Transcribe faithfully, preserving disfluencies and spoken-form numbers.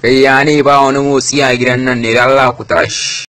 Kai ya ne ba wani motsi a gidan nan ne, da Allah ku tashi.